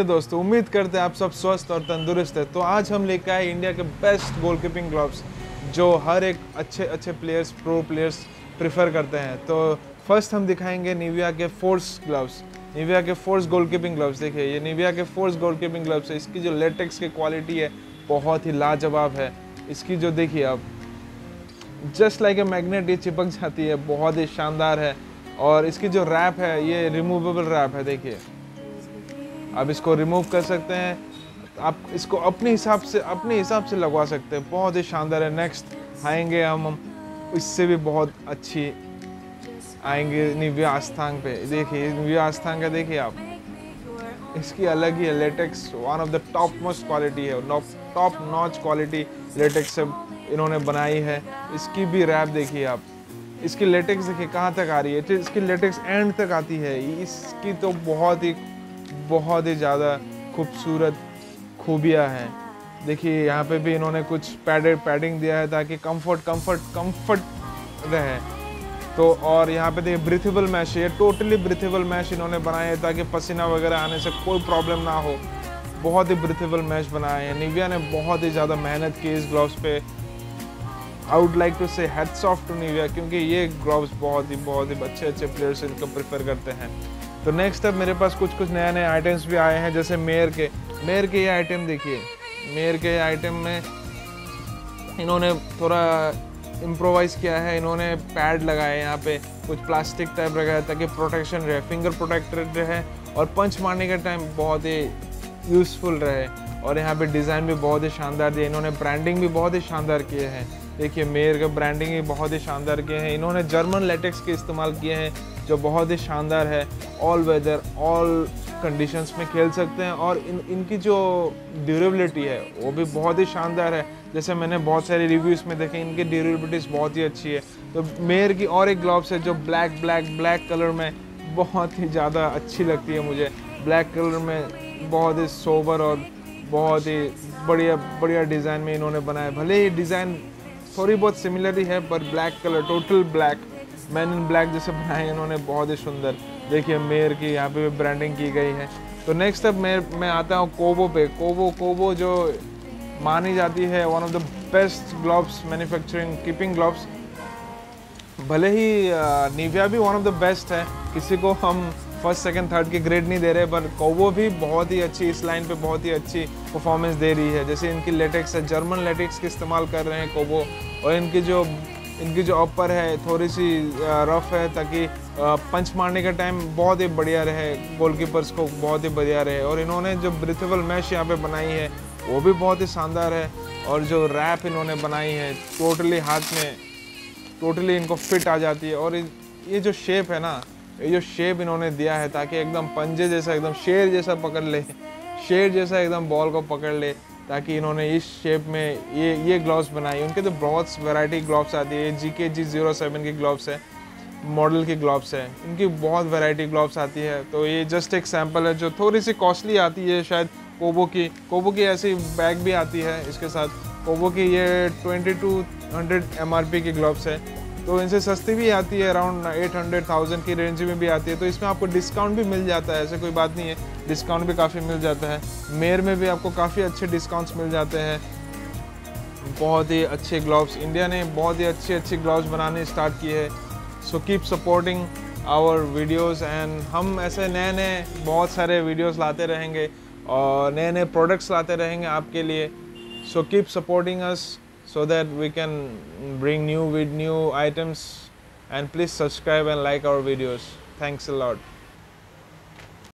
मेरे दोस्तों, उम्मीद करते हैं आप सब स्वस्थ और तंदुरुस्त है। तो आज हम लेकर आए इंडिया के बेस्ट गोलकीपिंग ग्लव्स जो हर एक अच्छे प्लेयर्स, प्रो प्लेयर्स प्रेफर करते हैं। तो फर्स्ट हम दिखाएंगे निविया के फोर्स ग्लव्स। निविया के फोर्स गोलकीपिंग ग्लव्स, देखिए ये निविया के फोर्स गोलकीपिंग ग्लव्स है। इसकी जो लेटेक्स की क्वालिटी है बहुत ही लाजवाब है। इसकी जो देखिए आप, जस्ट लाइक ए मैग्नेट ये चिपक जाती है, बहुत ही शानदार है। और इसकी जो रैप है ये रिमूवेबल रैप है। देखिए आप इसको रिमूव कर सकते हैं, आप इसको अपने हिसाब से लगवा सकते हैं। बहुत ही शानदार है। नेक्स्ट आएंगे हम इससे भी बहुत अच्छी आएंगे निविया आस्थांग पे। देखिए निविया आस्थांग का देखिए आप, इसकी अलग ही है latex, one of the top most quality है, टॉप नॉच क्वालिटी लेटेक्स से इन्होंने बनाई है। इसकी भी रैप देखिए आप, इसकी लेटेक्स देखिए कहाँ तक आ रही है, इसकी लेटेक्स एंड तक आती है। इसकी तो बहुत ही ज़्यादा खूबसूरत खूबियाँ हैं। देखिए यहाँ पे भी इन्होंने कुछ पैडिंग दिया है ताकि कंफर्ट रहे। तो और यहाँ पे देखिए ब्रीथेबल मैश है, टोटली ब्रीथेबल मैश इन्होंने बनाए हैं ताकि पसीना वगैरह आने से कोई प्रॉब्लम ना हो। बहुत ही ब्रीथेबल मैश बनाए हैं। निविया ने बहुत ही ज़्यादा मेहनत की इस ग्लव्स पे। I would like to say hats off to Nivia, क्योंकि ये ग्लव्स बहुत ही अच्छे प्लेयर्स इनको प्रेफर करते हैं। तो नेक्स्ट अब मेरे पास कुछ नए आइटम्स भी आए हैं, जैसे मेयर के ये आइटम देखिए। मेयर के आइटम में इन्होंने थोड़ा इम्प्रोवाइज़ किया है। इन्होंने पैड लगाए यहाँ पे, कुछ प्लास्टिक टाइप रखा है ताकि प्रोटेक्शन रहे, फिंगर प्रोटेक्टर रहे और पंच मारने के टाइम बहुत ही यूज़फुल रहे। और यहाँ पे डिज़ाइन भी बहुत ही शानदार दिया। इन्होंने ब्रांडिंग भी बहुत ही शानदार किए हैं। देखिए मेयर का ब्रांडिंग भी बहुत ही शानदार किए हैं। इन्होंने जर्मन लेटेक्स के इस्तेमाल किए हैं जो बहुत ही शानदार है। ऑल वेदर, ऑल कंडीशंस में खेल सकते हैं। और इनकी जो ड्यूरेबिलिटी है वो भी बहुत ही शानदार है। जैसे मैंने बहुत सारे रिव्यूज़ में देखे, इनकी ड्यूरेबिलिटीज़ बहुत ही अच्छी है। तो मेयर की और एक ग्लव्स है जो ब्लैक कलर में बहुत ही ज़्यादा अच्छी लगती है मुझे। ब्लैक कलर में बहुत ही सोबर और बहुत ही बढ़िया डिज़ाइन में इन्होंने बनाया। भले ही डिज़ाइन थोड़ी बहुत सिमिलर ही है, पर black colour, total black, man in black जैसे बनाए इन्होंने, बहुत ही सुंदर। देखिए मेयर की यहाँ पे भी ब्रांडिंग की गई है। तो नेक्स्ट अब मैं आता हूँ कोबो पे। कोबो जो मानी जाती है one of the best gloves manufacturing keeping gloves. भले ही निविया भी वन ऑफ द बेस्ट है, किसी को हम फर्स्ट सेकंड थर्ड की ग्रेड नहीं दे रहे, पर कोबो भी बहुत ही अच्छी, इस लाइन पे बहुत ही अच्छी परफॉर्मेंस दे रही है। जैसे इनकी लेटेक्स है, जर्मन लेटेक्स का इस्तेमाल कर रहे हैं कोबो। और इनकी जो अपर है थोड़ी सी रफ है ताकि पंच मारने का टाइम बहुत ही बढ़िया रहे, गोलकीपर्स को बहुत ही बढ़िया रहे। और इन्होंने जो ब्रीथेबल मैश यहाँ पे बनाई है वो भी बहुत ही शानदार है। और जो रैप इन्होंने बनाई है टोटली हाथ में टोटली इनको फिट आ जाती है। और ये जो शेप है ना, ये जो शेप इन्होंने दिया है ताकि एकदम पंजे जैसा, एकदम शेर जैसा पकड़ ले, शेर जैसा एकदम बॉल को पकड़ ले, ताकि इन्होंने इस शेप में ये ग्लव्स बनाई। उनके तो बहुत वैरायटी ग्लव्स आती है। GKG07 की ग्लव्स है, मॉडल की ग्लव्स है। इनकी बहुत वैरायटी ग्लव्स आती है। तो ये जस्ट एक सैम्पल है जो थोड़ी सी कॉस्टली आती है शायद। कोबो की ऐसी बैग भी आती है इसके साथ। कोबो की ये 2200 MRP की ग्लव्स है, तो इनसे सस्ती भी आती है, अराउंड 800,000 की रेंज में भी आती है। तो इसमें आपको डिस्काउंट भी मिल जाता है, ऐसे कोई बात नहीं है, डिस्काउंट भी काफ़ी मिल जाता है। मेयर में भी आपको काफ़ी अच्छे डिस्काउंट्स मिल जाते हैं। बहुत ही अच्छे ग्लव्स, इंडिया ने बहुत ही अच्छी ग्लव्स बनाने स्टार्ट की है। So keep supporting our videos and हम ऐसे नए बहुत सारे वीडियोज़ लाते रहेंगे और नए प्रोडक्ट्स लाते रहेंगे आपके लिए। So keep supporting us so that we can bring new items, and please subscribe and like our videos. Thanks a lot.